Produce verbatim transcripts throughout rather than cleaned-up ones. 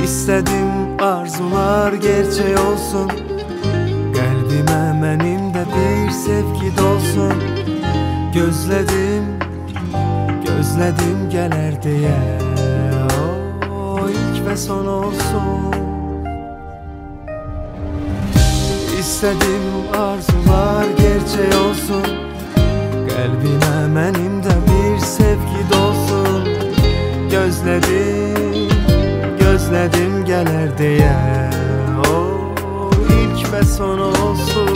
İstedim arzular gerçek olsun, kalbime benim de bir sevgi dolsun. Gözledim, gözledim gelir diye, o ilk ve son olsun. İstedim arzular gerçek olsun, kalbime benim de bir sevgi dolsun. Gözledim, gözledim gelir diye, o ilk ve son olsun.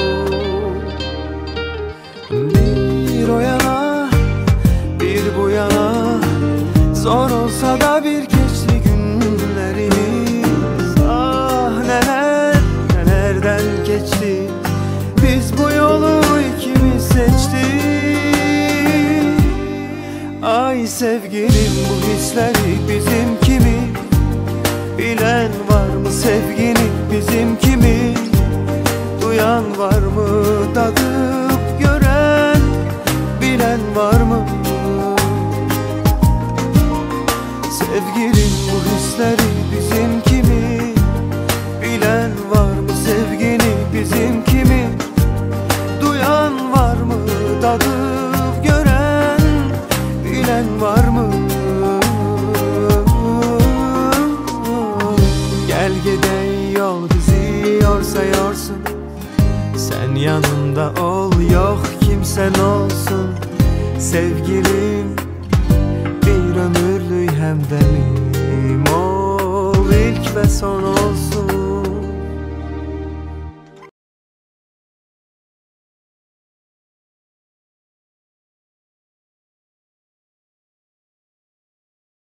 Bir o yana, bir bu yana, zor olsa da bir geçti günlerimiz. Ah neler, nelerden geçti, biz bu yolu ikimiz seçtik. Ay sevgilim, bu hisleri bizimki mi? Bilen var mı sevgini bizimki mi? Duyan var mı, tadıp gören, bilen var mı? Sevgilim, bu hisleri bizimki mi? Bilen var mı sevgini bizimki mi? Duyan var mı, tadıp gören, bilen var mı? Gel gidelim, yol bizi yorsa yorsun, sen yanımda ol, yok kimsen olsun. Sevgilim, bir ömürlük hemdenim ol, ilk ve son olsun.